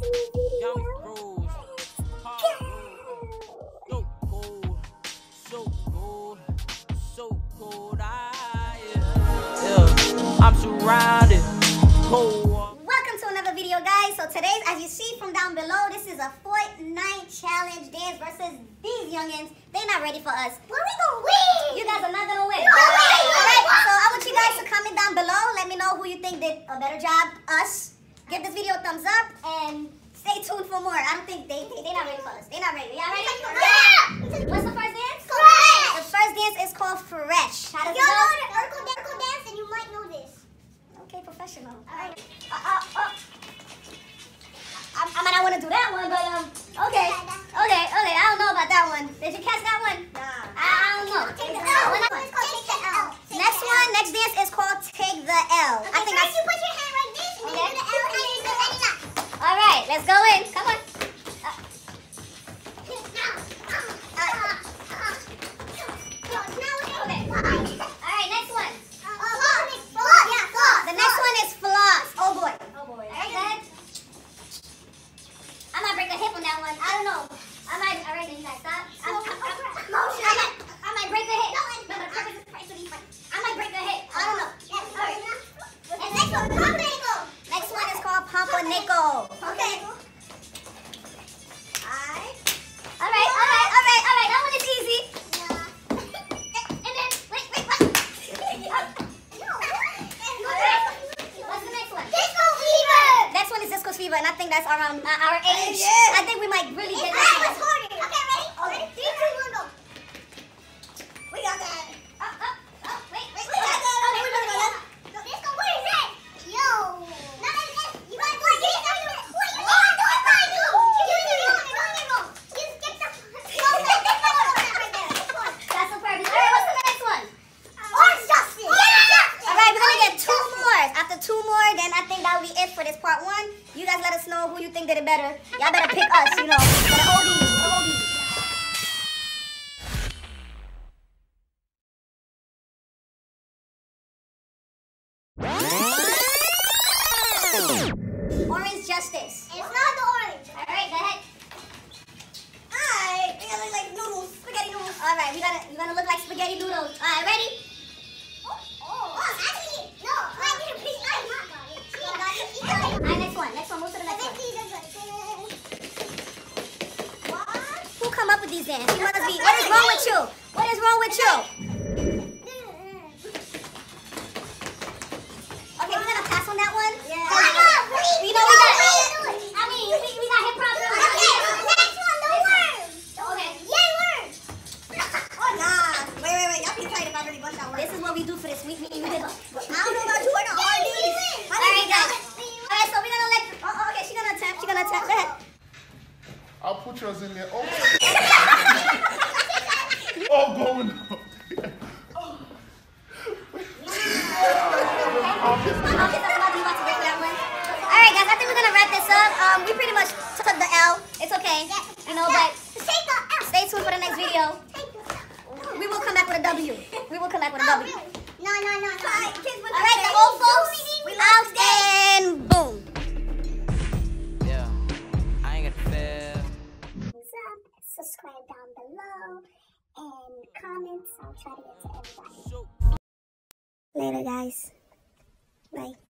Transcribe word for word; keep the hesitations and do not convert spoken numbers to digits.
Young Rose, hard road, so cold, so cold, so cold. I, yeah, yeah, I'm surrounded, cold. Welcome to another video, guys. So today, as you see from down below, this is a Fortnite challenge dance versus these youngins. They're not ready for us. Well, we gonna win. You guys are not gonna win. No way. All right. So I want you guys to comment down below. Let me know who you think did a better job. Us. Give this video a thumbs up and stay tuned for more. I don't think they they they not ready for us. They're not ready. Y'all ready? Yeah. What's the first dance? Fresh. The first dance is called Fresh. How does it go? Y'all know the Urkel dance, and you might know this. Okay, professional. All right. Uh, uh, uh. I, I might not want to do that one, but um, okay, okay, okay. I don't know about that one. Did you catch that one? Nah. I, I don't know. Take the L. When I, take the L. Next one, next dance is called Take the L. Okay, I think that's. You put your hand like this, and okay. You do the L, and then you do any knot. All right, let's go in. Come on. I don't know. I might, I reckon you guys stop. I'm, I'm, I'm, I might, I might break a hip. No, the purpose is price to be fun. I might break a hip. I don't know. Yes, all right. And next one, Pumpernickel. Next one is called Pumpernickel. Okay. Alright. Alright, alright, alright, alright. That one is easy. Yeah. And then, wait, wait, what? Alright. What's the next one? Disco Fever. Next one is Disco Fever, and I think that's around uh, our age. Yeah. I think we might really get this one. Okay, ready? Okay. Three, two, one, go. We got that. Oh, oh, oh, wait, wait. We got that. Okay, we're gonna go. Disco, what is that? Yo. No, that's it. You gotta do it. Wait, you gotta do it. Wait, you do it. Don't get wrong. You skip the. No, that's the one right there. That's the purpose. All right, what's the next one? Orange Justice. Orange Justice. All right, we're gonna get two more. After two more, then I think that'll be it for this part one. You guys let us know who you think did it better. Y'all better pick us, you know. Better hold these. Hold these. Orange Justice. It's not the orange. All right, go ahead. Alright, we gotta look like noodles, spaghetti noodles. All right, we gotta, you gotta look like spaghetti noodles. All right, ready? Oh, oh, oh actually, no. I need a piece. I got it. All right, next one. Next one. Move to the next one. What? Who come up with these dance? You must be. What is wrong with you? What is wrong with you? Okay, we're gonna pass on that one. Yeah. We know we got. I mean, we, we got hip hop. Okay, next one, the worms. Okay. Yay, worms. Oh nah. Wait, wait, wait. Y'all be tight if I really bust out worms. This is what we do for this week. We, we, we did. I don't know about you. I know all these. All right, guys. All right, so we're gonna let. Oh, oh, okay. She's gonna attempt. She's gonna attempt. Go ahead. I'll put yours in there. Oh. Oh, going up. Alright guys, I think we're gonna wrap this up. Um, we pretty much took the L. It's okay. You know, but stay tuned for the next video. We will come back with a W. We will come back with a W. No, no, no. Alright, the old folks, we out and boom. Yeah, I ain't gonna fail. Subscribe down below and comments. I'll try to get to everybody. Later, guys.